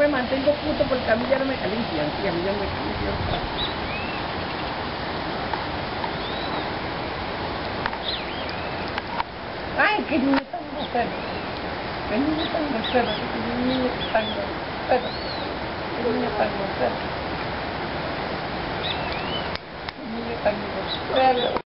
me mantengo puto porque a mí ya no me califican, sí, a mí ya no me califican. Ay, qué niño tan grosero. Qué niño tan grosero, qué niño tan grosero. Qué niño tan grosero. Qué niño tan grosero.